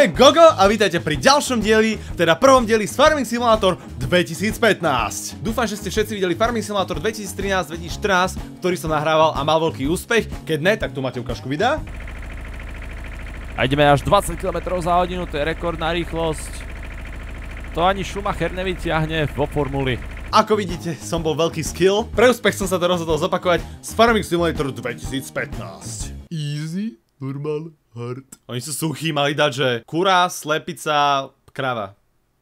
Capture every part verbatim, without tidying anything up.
je Gogo a vítajte pri ďalšom dieli, teda prvom dieli z Farming Simulator dvetisícpätnásť. Dúfam, že ste všetci videli Farming Simulator dvetisíctrinásť dvetisícštrnásť, ktorý som nahrával a mal veľký úspech. Keď ne, tak tu máte ukážku videa. A ideme až dvadsať kilometrov za hodinu, to je rekordná rýchlosť. To ani Schumacher nevyťahne vo formuli. Ako vidíte, som bol veľký skill. Pre úspech som sa to rozhodol zopakovať z Farming Simulator dvetisícpätnásť. Easy, normal, hard. Oni sú suchí, mali dať, že kura, slepica, krava.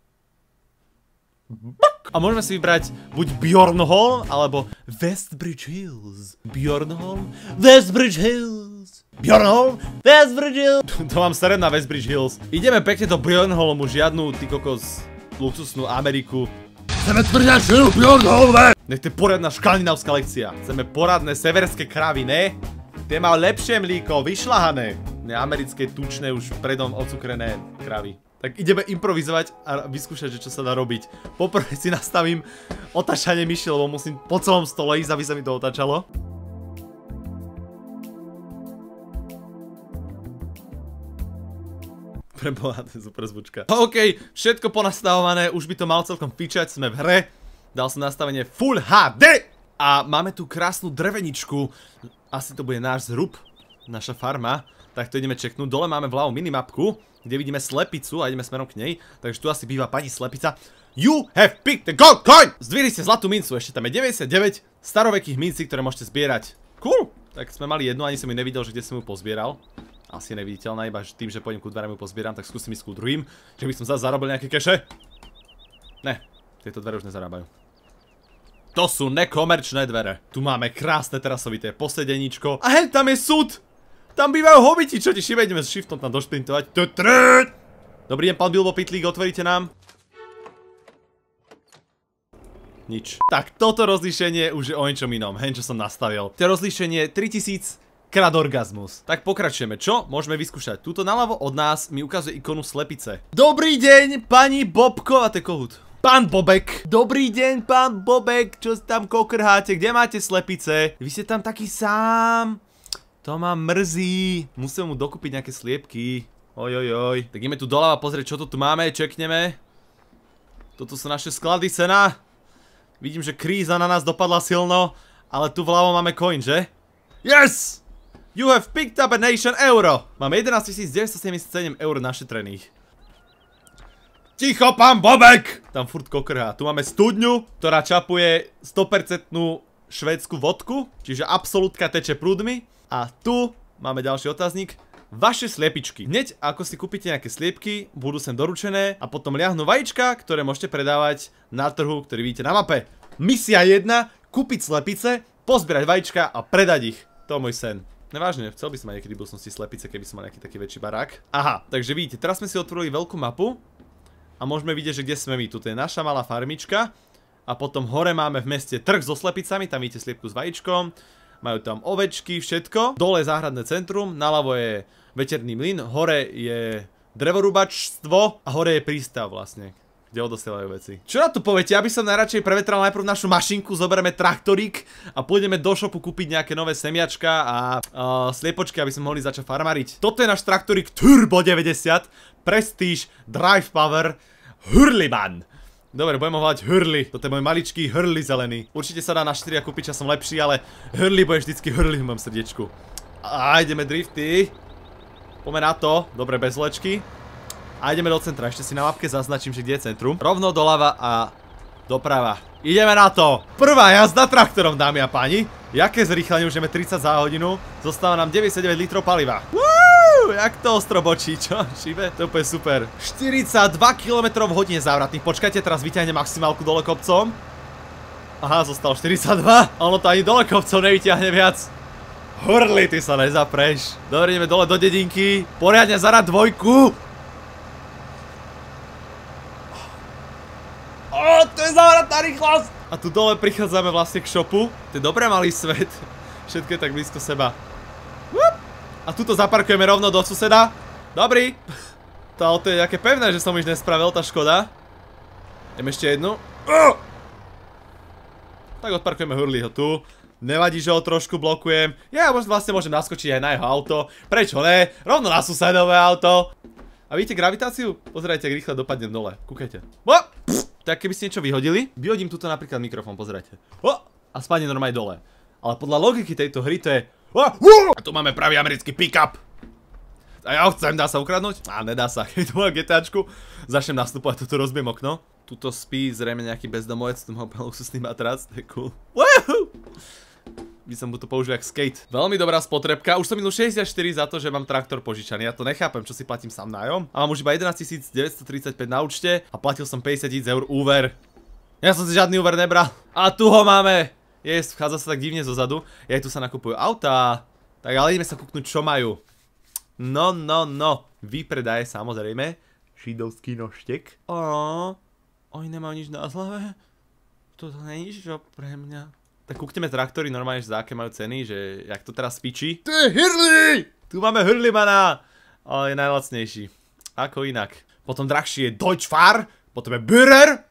A môžeme si vybrať buď Bjornholm, alebo Westbridge Hills. Bjornholm, Westbridge Hills. Bjornholm, Westbridge Hills. To mám staré na Westbridge Hills. Ideme pekne do Bjornholmu, žiadnu ty kokos luxusnú Ameriku. Chceme tvrdať Bjornholme. Nech to je poradná škandinávska lekcia. Chceme poradné severské kravy, ne? Tie majú lepšie mlíko, vyšľahané. Ne americké tučné, už predom ocukrené kravy. Tak ideme improvizovať a vyskúšať, že čo sa dá robiť. Poprvé si nastavím otáčanie myši, lebo musím po celom stole ísť, aby sa mi to otáčalo. Preboha, to je super zvučka. OK, všetko ponastavované, už by to malo celkom fičať, sme v hre. Dal som nastavenie Full há dé. A máme tu krásnu dreveničku. Asi to bude náš zrub, naša farma. Tak to ideme čeknúť. Dole máme vľavo minimapku, kde vidíme slepicu a ideme smerom k nej. Takže tu asi býva pani slepica. You have picked the gold coin! Zdvihli ste zlatú mincu, ešte tam je deväťdesiatdeväť starovekých mincí, ktoré môžete zbierať. Cool! Tak sme mali jednu, ani som ju nevidel, že kde som ju pozbieral. Asi je neviditeľná, iba tým, že pôjdem ku dverám ju pozbieram, tak skúsim ísť ku druhým. Že by som zase zarobil nejaké keše. Ne, tieto dvere už nezarábajú. To sú nekomerčné dvere. Tu máme krásne terasovité posedeníčko. A hej, tam je súd! Tam bývajú hobiti, čo ti šibe, ideme s shiftom tam došprintovať. Dobrý deň, pán Bilbo Pitlík, otvoríte nám? Nič. Tak toto rozlíšenie už je o ničom inom, hen čo som nastavil. To rozlíšenie tritisíc krát orgazmus. Tak pokračujeme, čo? Môžeme vyskúšať. Tuto naľavo od nás mi ukazuje ikonu slepice. Dobrý deň, pani Bobko, a to je kohút. Pán Bobek. Dobrý deň, pán Bobek, čo tam kokrháte, kde máte slepice? Vy ste tam taký sám. To ma mrzí. Musím mu dokúpiť nejaké sliepky. Ojojoj. Tak ideme tu doľava pozrieť, čo tu máme, čekneme. Toto sú naše sklady sena. Vidím, že kríza na nás dopadla silno, ale tu vľavo máme coin, že? Yes! You have picked up a nation euro. Máme jedenásťtisíc deväťstosedemdesiatsedem eur našetrených. Ticho, pán Bobek! Tam furt kokrhá. Tu máme studňu, ktorá čapuje sto percent švédsku vodku, čiže absolútka teče prúdmi. A tu máme ďalší otáznik. Vaše sliepičky. Hneď ako si kúpite nejaké sliepky, budú sem doručené a potom liahnú vajíčka, ktoré môžete predávať na trhu, ktorý vidíte na mape. Misia jedna. Kúpiť slepice, pozbierať vajíčka a predať ich. To je môj sen. Nevážne, chcel by som mať niekedy v budúcnosti slepice, keby som mal nejaký taký väčší barák. Aha, takže vidíte, teraz sme si otvorili veľkú mapu. A môžeme vidieť, že kde sme my. Tuto je naša malá farmička. A potom hore máme v meste trh so slepicami. Tam vidíte sliepku s vajíčkom. Majú tam ovečky, všetko. Dole je záhradné centrum. Naľavo je veterný mlyn. Hore je drevorúbačstvo. A hore je prístav vlastne, kde odosielajú veci. Čo na to poviete? Ja by som najradšej prevetral najprv našu mašinku. Zoberieme traktorík a pôjdeme do shopu kúpiť nejaké nové semiačka a uh, sliepočky, aby sme mohli začať farmariť. Toto je náš traktorík Turbo deväťdesiat. Prestige Drive Power Hurliman. Dobre, budem ho volať Hurly. Toto je môj maličký Hurly zelený. Určite sa dá na štyri a kúpiť časom lepší, ale Hurly bude vždycky Hurly v mojom srdiečku. A ideme drifty. Poďme na to. Dobre, bez vlečky. A ideme do centra. Ešte si na mapke zaznačím, že kde je centrum. Rovno doľava a doprava. Ideme na to. Prvá jazda traktorom, dámy a páni. Jaké zrýchlenie, už ideme tridsať za hodinu. Zostáva nám deväťdesiatdeväť litrov paliva. Jak to ostro bočí, čo? Šibe? To je úplne super. štyridsaťdva kilometrov v hodine závratných. Počkajte, teraz vyťahne maximálku dole kopcom. Aha, zostal štyridsaťdva. Ono to ani dole kopcom nevyťahne viac. Hurly, ty sa nezapreš. Dobre, ideme dole do dedinky. Poriadne zarad dvojku. Ó, to je závratná rýchlosť. A tu dole prichádzame vlastne k shopu. To je dobrý malý svet. Všetko je tak blízko seba. Wup. A tuto zaparkujeme rovno do suseda. Dobrý. To auto je nejaké pevné, že som už nespravil, tá škoda. Idem ešte jednu. Uh! Tak odparkujeme Hurlyho tu. Nevadí, že ho trošku blokujem. Ja vlastne môžem naskočiť aj na jeho auto. Prečo ne? Rovno na susedové auto. A A vidíte gravitáciu? Pozerajte, ak rýchle dopadnem dole. Kúkajte. O! Tak keby ste niečo vyhodili, vyhodím tuto napríklad mikrofón, pozerajte. O! A spadne normálne dole. Ale podľa logiky tejto hry to je... A tu máme pravý americký pick-up. A ja ho chcem, dá sa ukradnúť? Á, nedá sa, keď tu mám GTAčku, začnem nastupovať, toto rozbijem okno. Tuto spí zrejme nejaký bezdomovec, tu mám luxusný matrac, to je cool. Woohoo! By som mu to použil jak skate. Veľmi dobrá spotrebka, už som minul šesťdesiatštyri za to, že mám traktor požičaný. Ja to nechápem, čo si platím sám nájom. A mám už iba jedenásťtisíc deväťstotridsaťpäť na účte a platil som päťdesiattisíc eur úver. Ja som si žiadny úver nebral. A tu ho máme. Yes, vchádza sa tak divne zozadu. Ja tu sa nakupujú autá. Tak ale ideme sa kúknúť, čo majú. No, no, no. Výpredaje, samozrejme. Židovský noštek. Ó, oni nemajú nič na zlave. Toto není čo pre mňa. Tak kúkneme traktory normálne, že za aké majú ceny, že jak to teraz fičí. To je Hurley! Tu máme Hurleymana. Ale je najlacnejší. Ako inak. Potom drahší je Deutschfar. Potom je Bührer.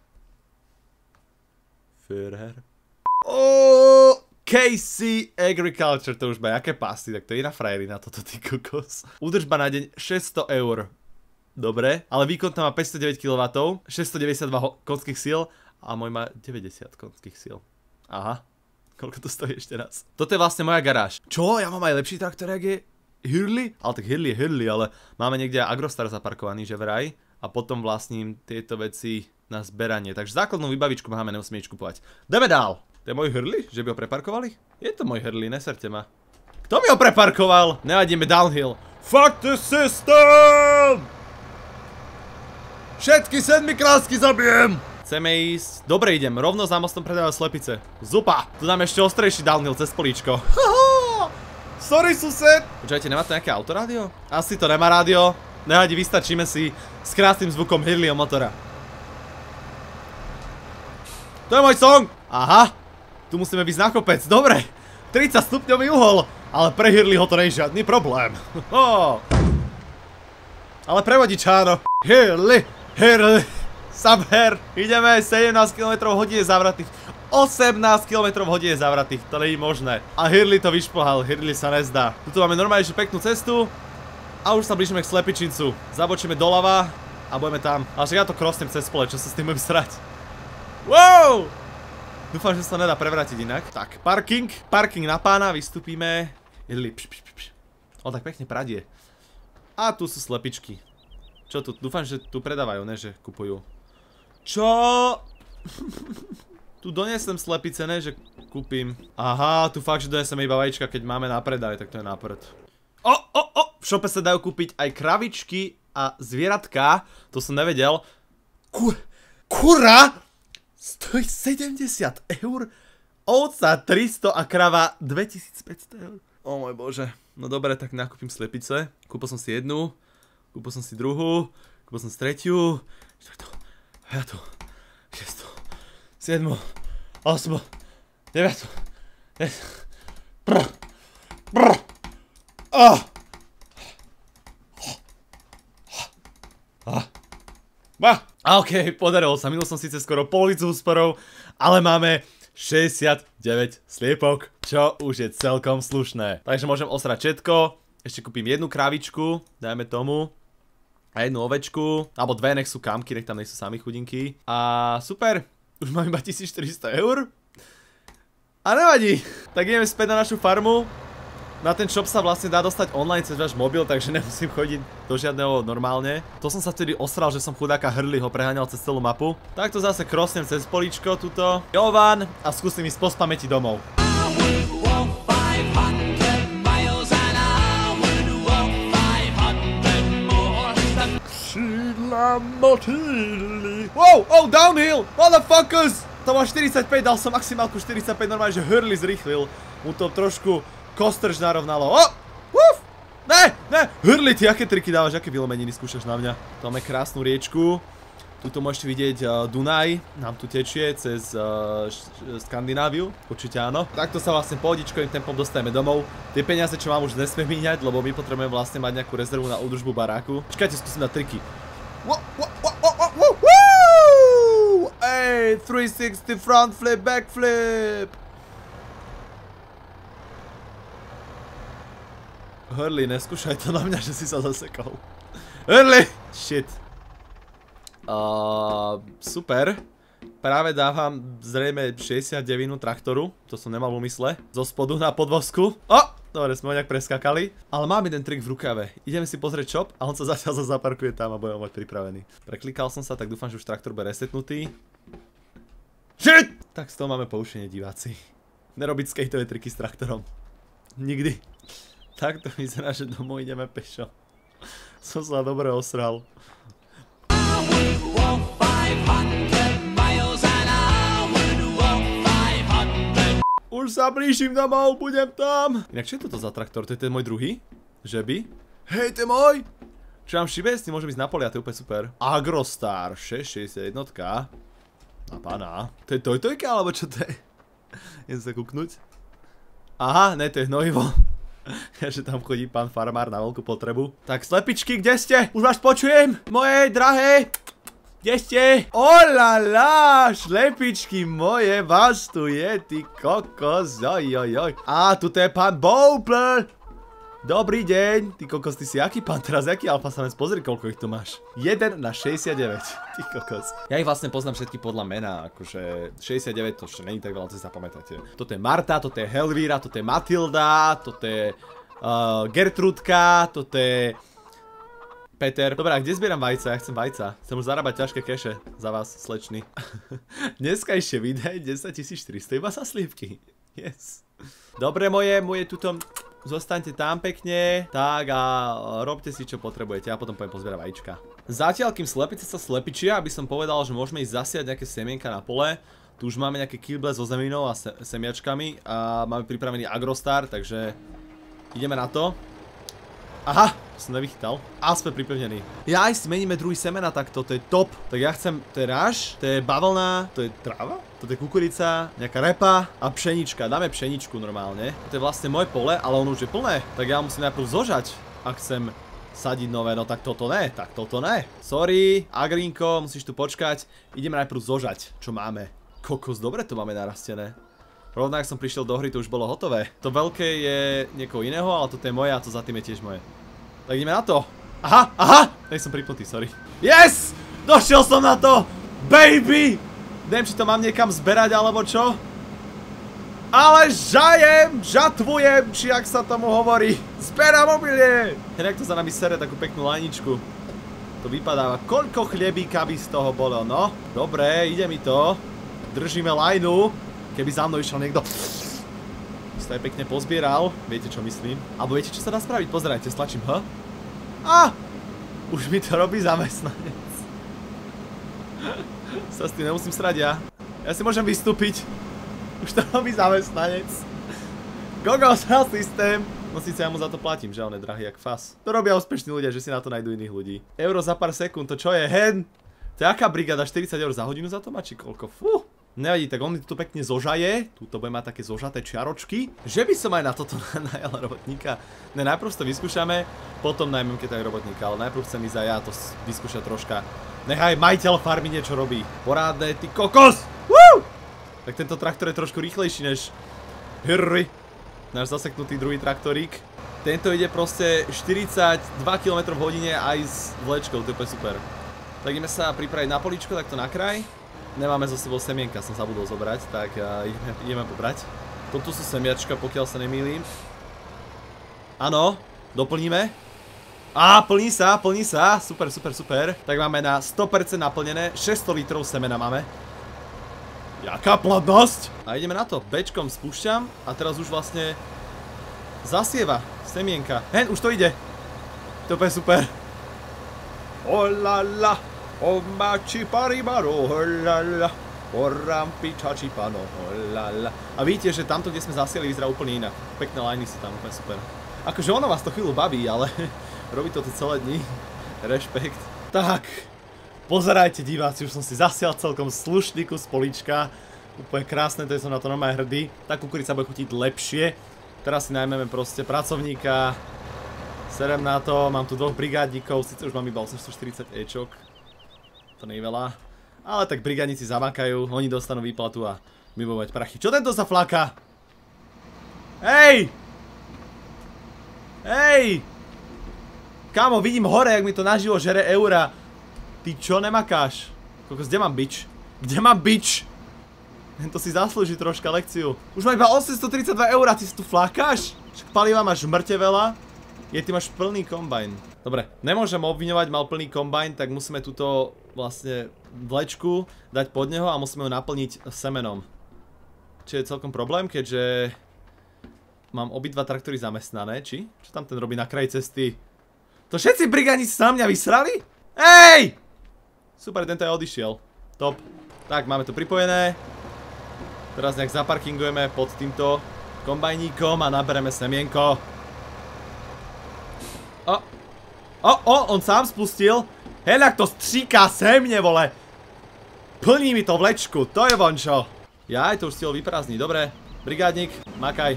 Führer. Oh, K C Agriculture, to už má jaké pasty, tak to je iná frajerina toto, ty kokos. Údržba na deň šesťsto eur. Dobre, ale výkon tam má päťstodeväť kilowattov, šesťstodeväťdesiatdva konských síl a môj má deväťdesiat konských síl. Aha, koľko to stojí ešte raz? Toto je vlastne moja garáž. Čo? Ja mám aj lepší traktor, jak je Hurley? Ale tak Hurley je Hurley, ale máme niekde Agrostar zaparkovaný, že vraj. A potom vlastním tieto veci na zberanie. Takže základnú vybavičku máme, nemusíme nič kupovať. Ideme dál! To je môj Hurley? Že by ho preparkovali? Je to môj Hurley, neserte ma. Kto mi ho preparkoval? Nevadíme downhill. Fuck the system! Všetky sedmi krásky zabijem! Chceme ísť... Dobre idem, rovno za mostom predávajú slepice. Zupa! Tu dáme ešte ostrejší downhill cez políčko. Sorry, sused! Počujete, nemá to nejaké autorádio? Asi to nemá rádio. Nevadí, vystačíme si s krásnym zvukom Hurleyho motora. To je môj song! Aha! Tu musíme ísť na kopec, dobre. tridsať stupňový uhol, ale pre Hurleyho to nie je žiadny problém. Ale pre vodiča áno. Hurley, Hurley, Subher. Ideme, sedemnásť kilometrov hodine zavratých. osemnásť kilometrov hodine zavratých, to nie je možné. A Hurley to vyšplhal, Hurley sa nezdá. Tuto máme normálne peknú cestu. A už sa blížime k Slepičincu. Zabočíme doľava a budeme tam. Ale však ja to krosnem cez pole, čo sa s tým budem srať. Wow! Dúfam, že sa nedá prevrátiť inak. Tak, parking. Parking na pána, vystúpime. Jedli, pš, pš, pš. O, tak pekne pradie. A tu sú slepičky. Čo tu? Dúfam, že tu predávajú, ne, že kupujú. Čo? Tu donesem slepice, ne, že kúpim. Aha, tu fakt, že doneseme iba vajíčka, keď máme na predaj, tak to je na prd. O, o, o! V šope sa dajú kúpiť aj kravičky a zvieratka. To som nevedel. Kur... Kura? Stojí sedemdesiat eur, ovca tristo a krava dvetisícpäťsto eur. O môj bože. No dobre, tak nakúpim slepice. Kúpil som si jednu, kúpil som si druhú, kúpil som si tretiu, štvrtú, piatú, šiestú, siedmu, osmu, deviatu, desať. Brr, brr, ah. Ah. Bah. A okej, okay, podarilo sa, minul som síce skoro polovicu úsporov, ale máme šesťdesiatdeväť sliepok, čo už je celkom slušné. Takže môžem osrať všetko, ešte kúpim jednu krávičku, dajme tomu, a jednu ovečku, alebo dve, nech sú kamky, nech tam nie sú sami chudinky. A super, už mám iba tisícštyristo eur. A nevadí, tak ideme späť na našu farmu. Na ten shop sa vlastne dá dostať online cez váš mobil, takže nemusím chodiť do žiadneho normálne. To som sa vtedy osral, že som chudáka Hurleyho preháňal cez celú mapu. Takto zase krosnem cez políčko tuto. Jovan a skúsim ísť po spamäti domov. Wow, oh, downhill, motherfuckers! To má štyridsaťpäť, dal som maximálku štyridsaťpäť, normálne, že Hurley zrýchlil. Mu to trošku kostrž narovnalo. O! Uf! Ne, ne! Hurley, ty aké triky dávaš, aké vylomeniny skúšaš na mňa? Tu máme krásnu riečku. Tuto môžete vidieť uh, Dunaj. Nám tu tečie cez uh, Skandináviu. Určite áno. Takto sa vlastne pohodičkovým tempom dostajeme domov. Tie peniaze, čo mám, už nesmiem míňať, lebo my potrebujeme vlastne mať nejakú rezervu na údržbu baráku. Čakajte, skúsim dať triky. Wow, wow, wow, wow, wow, wow! Ej, tristoošesťdesiat front flip, back flip! Hurley, neskúšaj to na mňa, že si sa zasekol. Hurley! Shit. Uh, super. Práve dávam zrejme šesťdesiatdeväť traktoru. To som nemal v úmysle. Zo spodu na podvozku. O! Dobre, sme ho nejak preskakali. Ale mám jeden trik v rukave. Ideme si pozrieť shop a on sa zatiaľ zaparkuje tam a budem mať pripravený. Preklikal som sa, tak dúfam, že už traktor bude resetnutý. Shit! Tak z toho máme poučenie, diváci. Nerobiť skateové triky s traktorom. Nikdy. Tak to vyzerá, že domov ideme pešo. Som sa dobre osral. Už sa blížim domov, budem tam. Inak čo je toto za traktor? To je ten môj druhý? Že by? Hej, to je môj! Čo mám šibe? S tým môžem ísť na polia, to je úplne super. Agrostar, šesťstošesťdesiatjeden. Na pána. To je tojtojka, alebo čo to je? Idem sa kúknuť. Aha, ne, to je hnojivo. Že tam chodí pán farmár na veľkú potrebu. Tak slepičky, kde ste? Už vás počujem? Moje drahé. Kde ste? Olala, šlepičky moje, vás tu je, ty kokos, ojojoj. A, tu je pán Bowpler. Dobrý deň, ty kokos, ty si aký pán teraz, aký alfa samec, pozri koľko ich tu máš. jeden na šesťdesiatdeväť, ty kokos. Ja ich vlastne poznám všetky podľa mena, akože šesťdesiatdeväť to ešte není tak veľa, to si zapamätáte. Toto je Marta, toto je Helvíra, toto je Matilda, toto je uh, Gertrudka, toto je Peter. Dobre, a kde zbieram vajca? Ja chcem vajca. Chcem už zarábať ťažké keše za vás, slečny. Dneska ešte videj desaťtisícštyristo iba za slívky. Yes. Dobre moje, moje tuto... Zostaňte tam pekne, tak a robte si čo potrebujete a potom poviem pozbierať vajíčka. Zatiaľ kým slepice sa slepičia, aby som povedal, že môžeme ísť zasiať nejaké semienka na pole. Tu už máme nejaké kýble so zeminou a se semiačkami a máme pripravený Agrostar, takže ideme na to. Aha, som nevychytal. A sme pripevnení. Ja aj si meníme druhý semena, tak to je top. Tak ja chcem, to je ráž, to je bavlna, to je tráva, to je kukurica, nejaká repa a pšenička. Dáme pšeničku normálne. To je vlastne moje pole, ale ono už je plné. Tak ja musím najprv zožať, ak chcem sadiť nové. No tak toto ne, tak toto ne. Sorry, Agrinko, musíš tu počkať. Ideme najprv zožať, čo máme. Kokos, dobre to máme narastené. Rovno ak som prišiel do hry, to už bolo hotové. To veľké je niekoho iného, ale toto je moje a to za tým je tiež moje. Tak ideme na to. Aha, aha! Tak som pripnutý, sorry. Yes! Došiel som na to! Baby! Neviem, či to mám niekam zberať, alebo čo? Ale žajem, žatvujem, či jak sa tomu hovorí. Zberám obilie! Inak to za nami sere takú peknú lajničku. To vypadáva. Koľko chlebíka by z toho bolo, no? Dobre, ide mi to. Držíme lajnu. Keby za mnou išiel niekto, si to aj pekne pozbieral, viete čo myslím. Alebo viete čo sa dá spraviť, pozerajte, stlačím H. A! Už mi to robí zamestnanec. Sa s tým nemusím srať ja. Ja si môžem vystúpiť. Už to robí zamestnanec. Google sral systém. No síce ja mu za to platím, že on je drahý jak fas. To robia úspešní ľudia, že si na to nájdú iných ľudí. Euro za pár sekúnd, to čo je hen? To je aká brigáda, štyridsať eur za hodinu za to má, či koľko? Fú. Nevadí, tak on mi tu pekne zožaje. Tuto bude mať také zožaté čiaročky. Že by som aj na toto najal robotníka. Ne, najprv to vyskúšame, potom najmem keď aj robotníka, ale najprv chcem ísť aj ja to vyskúšať troška. Nechaj majiteľ farmy niečo robí. Porádne, ty kokos! Woo! Tak tento traktor je trošku rýchlejší než... Hrry. Náš zaseknutý druhý traktorík. Tento ide proste štyridsaťdva kilometrov v hodine aj s vlečkou, to je super. Tak ideme sa pripraviť na políčko, takto na kraj. Nemáme zo sebou semienka, som zabudol zobrať, tak uh, ideme, ideme pobrať. Toto sú semiačka, pokiaľ sa nemýlim. Áno, doplníme. Á, plní sa, plní sa, super, super, super. Tak máme na sto percent naplnené, šesťsto litrov semena máme. Jaká plodnosť! A ideme na to, Bčkom spúšťam a teraz už vlastne zasieva semienka. Hen, už to ide. To je super. Olala. Omači paribaro, holala, orampi čačipano, holala. A vidíte, že tamto, kde sme zasieli, vyzerá úplne inak. Pekné lajny sú tam, úplne super. Akože ono vás to chvíľu baví, ale robí to tu celé dni. Rešpekt. Tak, pozerajte diváci, už som si zasial celkom slušný kus políčka. Úplne krásne, to je som na to normálne hrdý. Tá kukurica bude chutiť lepšie. Teraz si najmeme proste pracovníka. Serem na to, mám tu dvoch brigádnikov, síce už mám iba osemstoštyridsať ečok. To nie je veľa. Ale tak brigádnici zamakajú, oni dostanú výplatu a my budeme mať prachy. Čo tento sa fláka? Hej! Hej! Kámo, vidím hore, jak mi to naživo žere eura. Ty čo nemakáš? Kokos, kde mám bič? Kde mám bič? To si zaslúži troška lekciu. Už má iba osemstotridsaťdva eur, ty si tu flákáš? Však paliva máš mŕte veľa. Je, ty máš plný kombajn. Dobre, nemôžem obviňovať, mal plný kombajn, tak musíme túto vlastne vlečku dať pod neho a musíme ju naplniť semenom. Čo je celkom problém, keďže mám obidva traktory zamestnané, či? Čo tam ten robí na kraji cesty? To všetci brigánici sa na mňa vysrali? Ej! Super, tento aj odišiel. Top. Tak, máme to pripojené. Teraz nejak zaparkingujeme pod týmto kombajníkom a nabereme semienko. O! O, o, on sám spustil. Heľak to stříká semne, vole. Plní mi to vlečku, to je vončo. Jaj, to už stihol vyprázdniť, dobre. Brigádnik, makaj.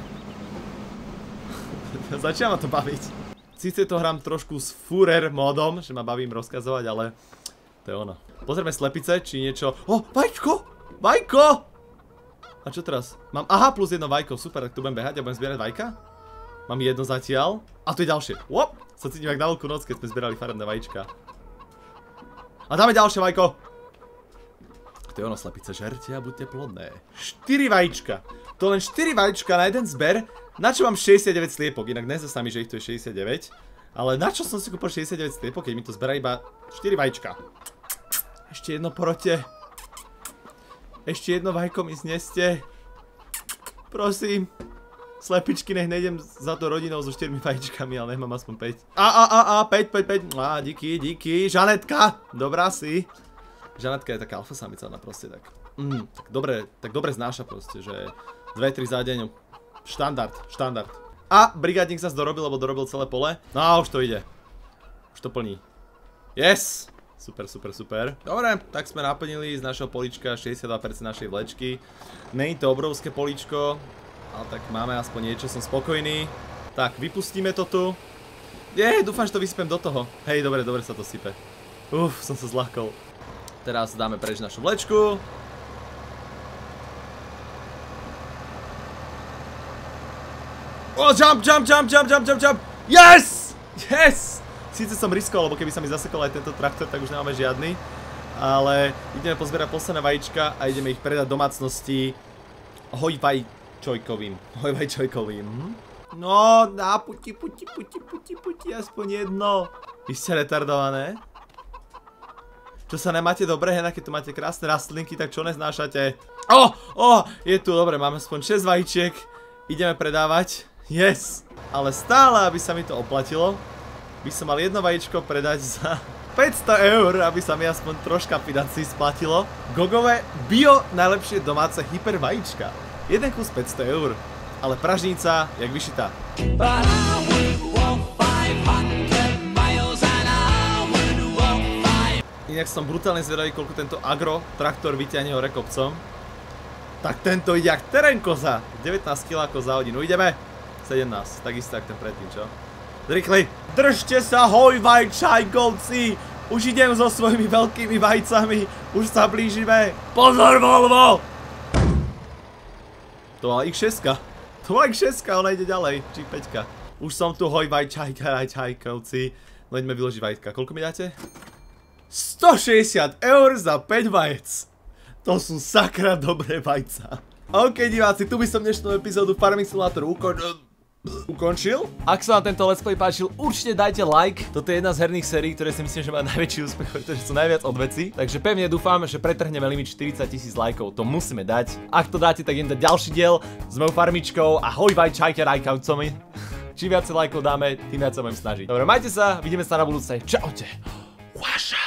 Začína ma to baviť. Sice to hrám trošku s Führer módom, že ma bavím rozkazovať, ale to je ono. Pozrieme slepice, či niečo... O, vajčko! Vajko! A čo teraz? Mám, aha, plus jedno vajko, super, tak tu budem behať a budem zbierať vajka? Mám jedno zatiaľ. A tu je ďalšie. Wop! Sa cítim jak na veľkú noc, keď sme zbierali farebné vajíčka. A dáme ďalšie vajko. To je ono, slepice, žerte a buďte plodné. štyri vajíčka. To len štyri vajíčka na jeden zber. Na čo mám šesťdesiatdeväť sliepok? Inak nezda sa mi, že ich tu je šesťdesiatdeväť. Ale na čo som si kúpil šesťdesiatdeväť sliepok, keď mi to zberá iba štyri vajíčka? Ešte jedno porote. Ešte jedno vajko mi zneste. Prosím. Slepičky, nech nejdem za to rodinou so štyrmi vajíčkami, ale nech mám aspoň päť. A, a, a, a, päť, päť, päť. Á, díky, díky. Žanetka. Dobrá si. Žanetka je taká alfa samica, ona proste tak. Mm, tak dobre, tak dobre znáša proste, že dve tri za deň. Štandard, štandard. A brigádnik sa dorobil, lebo dorobil celé pole. No a už to ide. Už to plní. Yes! Super, super, super. Dobre, tak sme naplnili z našeho políčka šesťdesiatdva percent našej vlečky. Není to obrovské políčko, ale tak máme aspoň niečo, som spokojný. Tak, vypustíme to tu. Je, dúfam, že to vysypem do toho. Hej, dobre, dobre sa to sype. Uf, som sa zľahkol. Teraz dáme preč našu vlečku. O, jump, jump, jump, jump, jump, jump, jump. Yes! Yes! Síce som riskol, lebo keby sa mi zasekol aj tento traktor, tak už nemáme žiadny. Ale ideme pozbierať posledné vajíčka a ideme ich predať domácnosti hojvajčojkovým. Hojvajčojkovým. No, na puti, puti, puti, puti, puti, aspoň jedno. Vy ste retardované? Čo sa nemáte dobre, hena, keď tu máte krásne rastlinky, tak čo neznášate? O, o, je tu, dobre, máme aspoň šesť vajíčiek. Ideme predávať. Yes! Ale stále, aby sa mi to oplatilo, by som mal jedno vajíčko predať za päťsto eur, aby sa mi aspoň troška financí splatilo. Gogové bio najlepšie domáce hyper vajíčka. Jeden kus päťsto eur, ale pražnica jak vyšitá. Inak som brutálne zvedavý, koľko tento agro traktor vyťahne hore kopcom. Tak tento ide jak terén koza. devätnásť kilákov za hodinu. Ideme? sedemnásť, takisto jak ten predtým, čo? Rýchli. Držte sa, hojvajčajkovci. Už idem so svojimi veľkými vajcami. Už sa blížime. Pozor, Volvo! To mala iks šesť. To mala iks šesť, ona ide ďalej. Či päťka. Už som tu, hojvajčajkovci. No ideme vyložiť vajtka. Koľko mi dáte? stošesťdesiat eur za päť vajec. To sú sakra dobré vajca. OK, diváci, tu by som dnešnú epizódu Farming Simulatoru ukončil. Ukončil? Ak sa vám tento let's play páčil, určite dajte like. Toto je jedna z herných sérií, ktoré si myslím, že má najväčší úspech, pretože sú najviac odveci. Takže pevne dúfam, že pretrhneme limit štyridsať tisíc lajkov. To musíme dať. Ak to dáte, tak idem dať ďalší diel s mojou farmičkou a hojvajčajke rajkavcomi. Čím viacej lajkov dáme, tým viac sa budem snažiť. Dobre, majte sa, vidíme sa na budúcej. Čaute. Vaša.